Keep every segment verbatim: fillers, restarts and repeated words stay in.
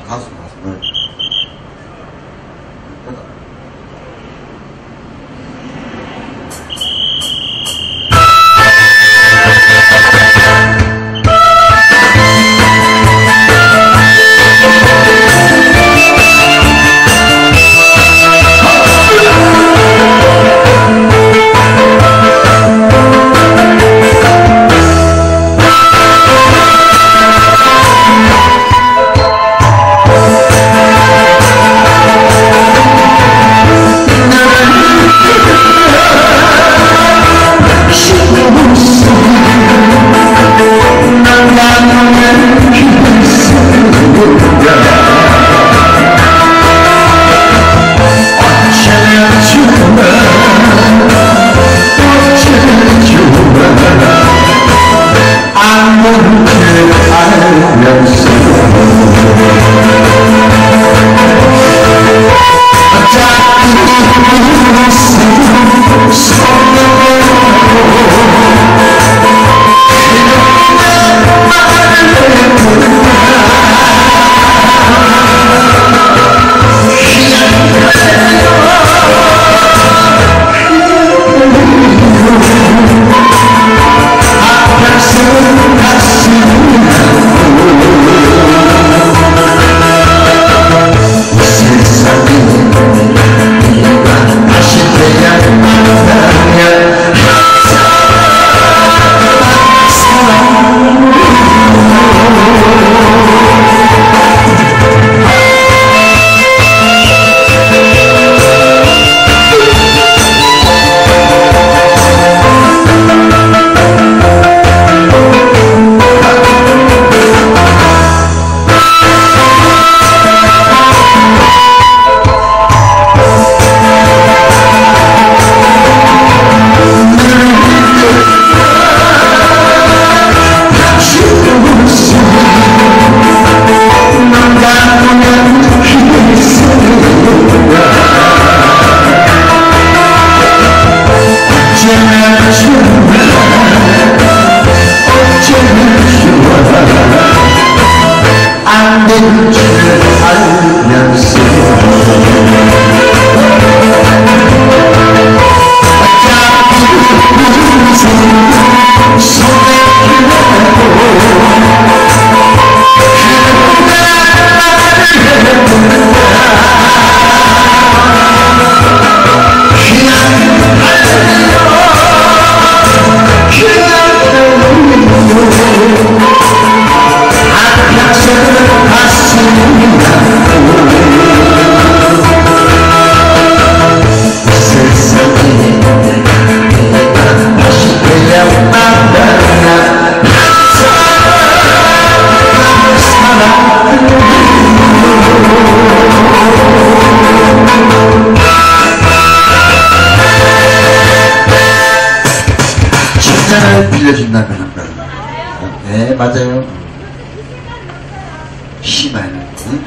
가수, 가수. 네. 빌려준다면 한다. 네, 맞아요. 희망. 응?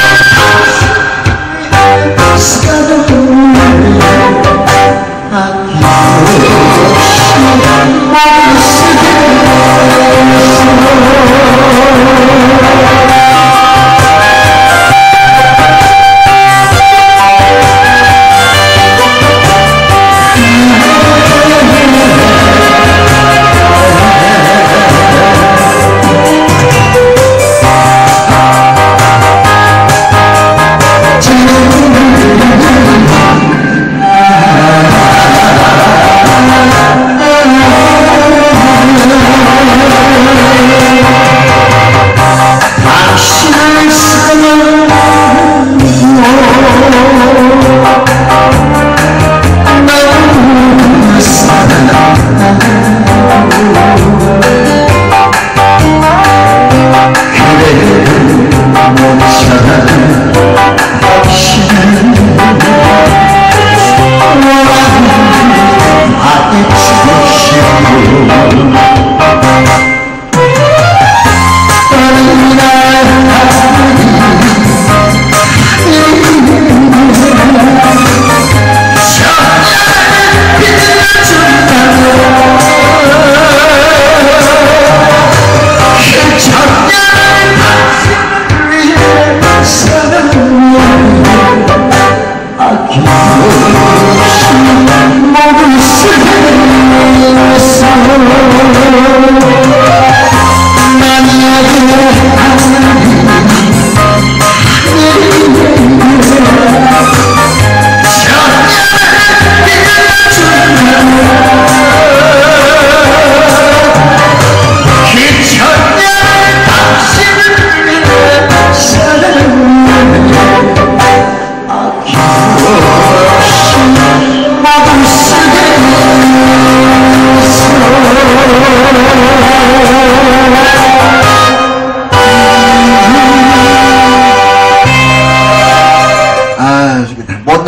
I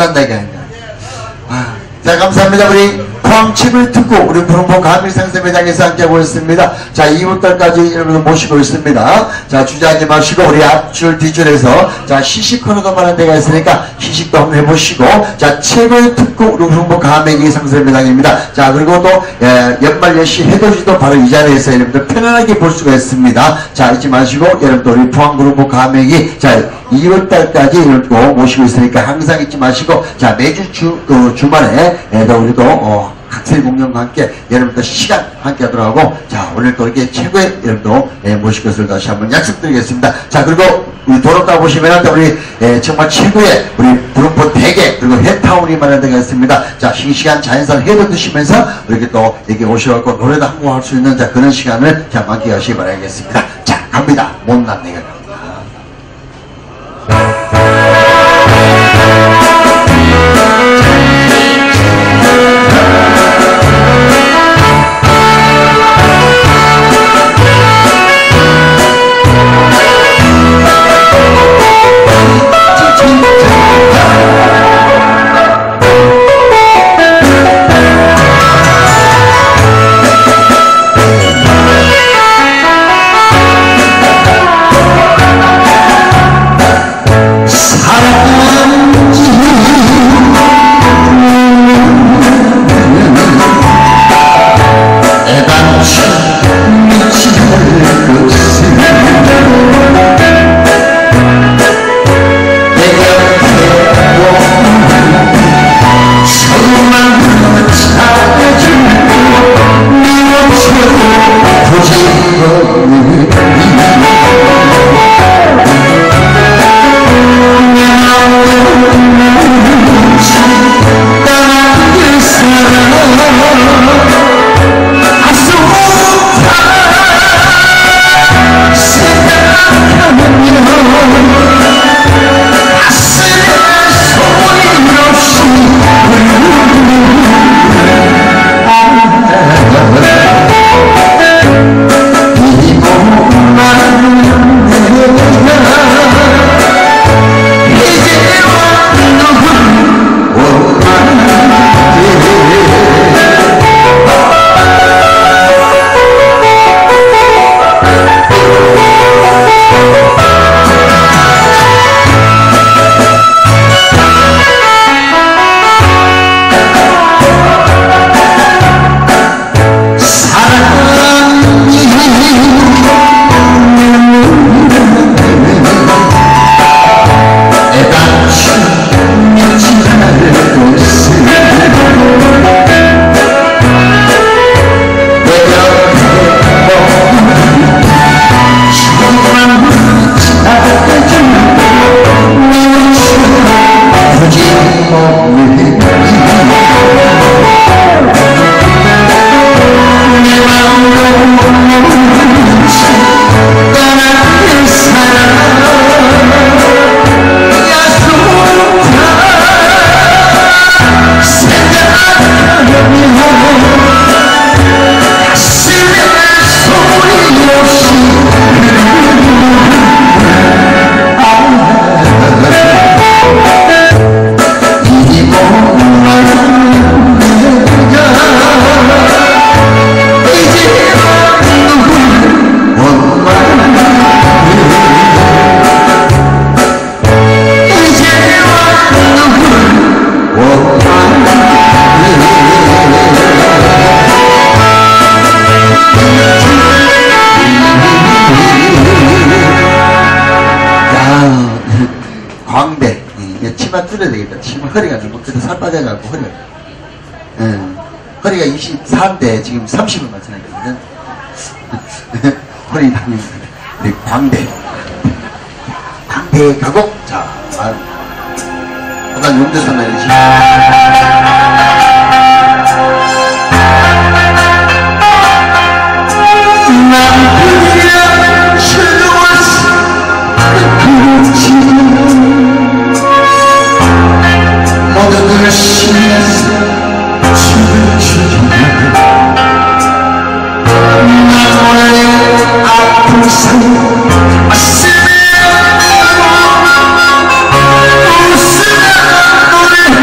못난 얘기 아니냐. 아, 자, 감사합니다. 우리 포항칩을 듣고 우리 푸른포 가밀상세매장에서 함께하고 있습니다. 자, 이월달까지 여러분 모시고 있습니다. 자, 주저하지 마시고 우리 앞줄 뒤줄에서 자, 시식 코너도 많은 데가 있으니까 시식도 한번 해보시고, 자, 책을 듣고 우리 푸른포 가밀 상세매장입니다. 자, 그리고 또 예, 연말 예시 해돋이도 바로 이 자리에서 여러분들 편안하게 볼 수가 있습니다. 자, 잊지 마시고 여러분들 우리 포항 푸른포 가밀이 자, 이월달까지 여러분 모시고 있으니까 항상 잊지 마시고, 자, 매주 주, 그 주말에 예, 우리도 어, 학생 공연과 함께 여러분들 시간 함께 하도록 하고, 자, 오늘 또 이렇게 최고의 여러분도 예, 모실 것을 다시 한번 약속드리겠습니다. 자, 그리고 우리 도로가 보시면 우리 예, 정말 최고의 우리 푸른포 대게 그리고 해타운이 마련되어 있습니다. 자, 싱싱한 자연산 회도 드시면서 이렇게 또 여기 오셔갖고 노래도 한 곡 할 수 있는 자, 그런 시간을 자, 만끽하시기 바라겠습니다. 자, 갑니다. 못난 내가 갑니다. 광대. 예, 치마 줄여야 되겠다. 치마 허리가 너무 그때 살 빠져가지고 허리가. 예, 허리가 이십사인데 지금 삼십을 맞춰놨거든요. 허리 당긴 우리 광대. 광대 가고, 자, 아, 일단 용대선 내리시. 모두들 신나서 춤을 추며 나의 아픈 삶 가슴에 웃으며 노래하며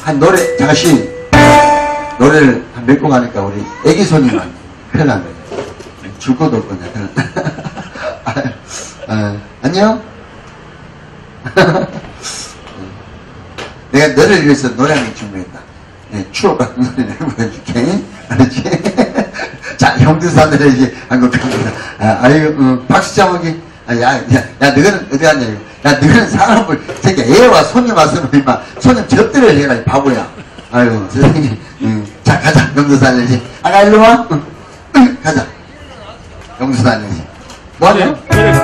한 노래, 잠시 노래를 한 몇 곡 하니까 우리 애기 손님만 큰일 난 거예요. 줄 것도 없거든요. 아, 아, 안녕? 내가 너를 위해서 노래하는 준비했다. 네, 추억받는 노래를 보여줄게. 알았지? 자, 형들사 노래 이제 한곡 갑니다. 아, 아이고, 어, 박수 자목이. 아, 야, 야, 야, 너는 어디 갔냐, 이거. 야, 너는 사람을, 저기 애와 손님 왔으면, 임마, 손님 접대를 해라, 이 바보야. 아이고, 선생님. 음, 자, 가자. 영도사 알려지. 아가, 일로 와. 응, 응, 가자. 영도사 알려지. 뭐 하냐?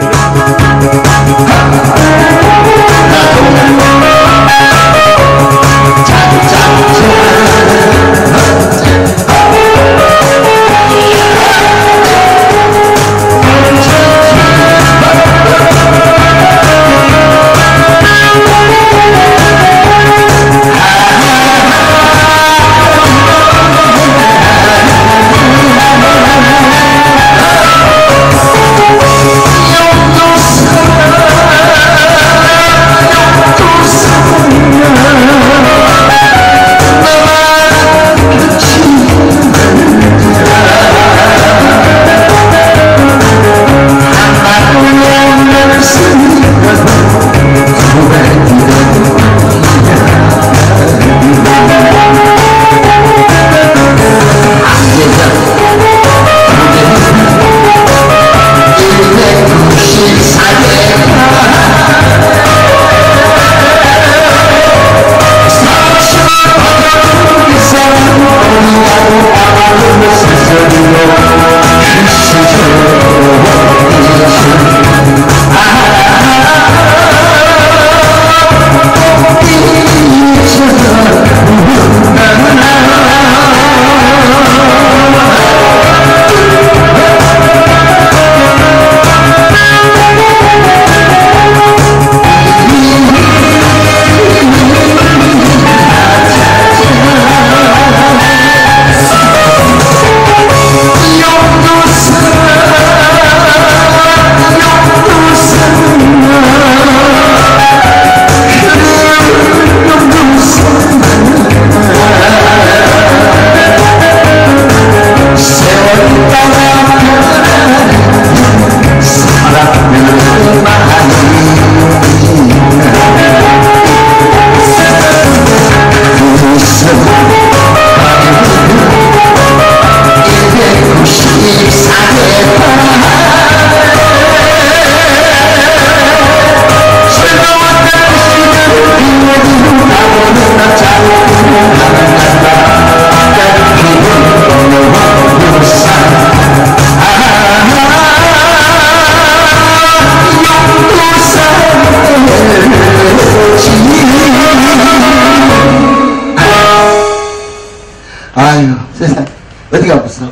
아유, 세상, 어디가 없어?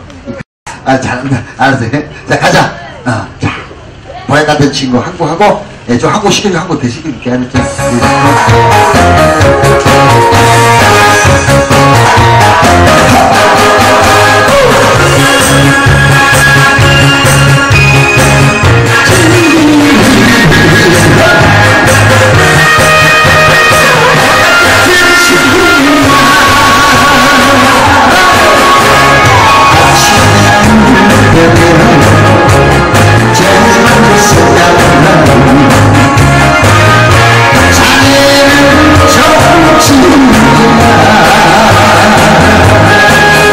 아, 잘한다. 알았어요. 자, 가자. 어, 자, 보약 같은 친구 한 곡 하고, 예, 좀 한 곡 시키면 한 곡 더 시킬게. 알았죠? 자네는 정치야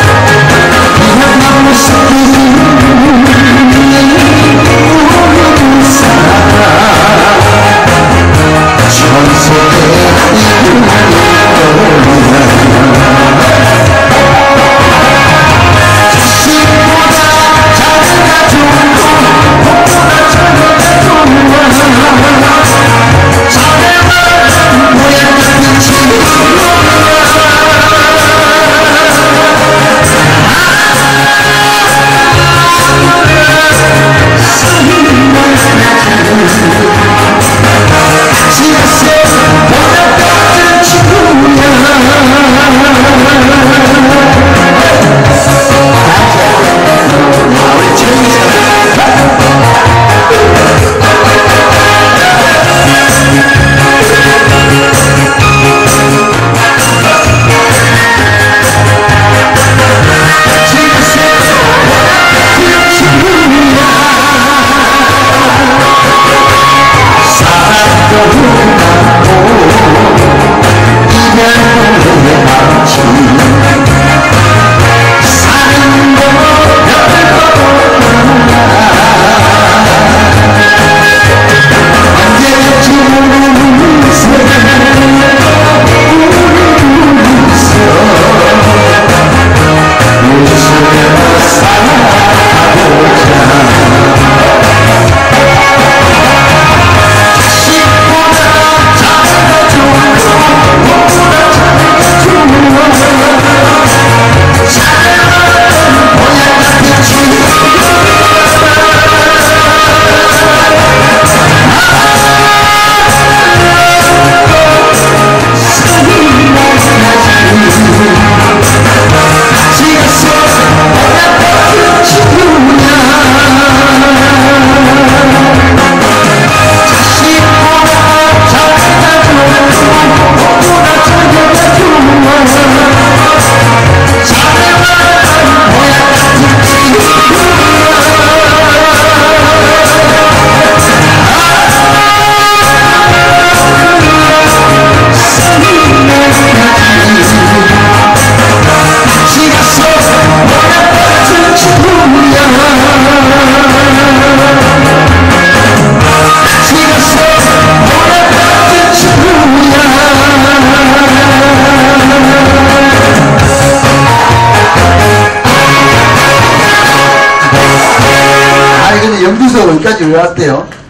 그러면 연구소 어디까지 왜 왔대요?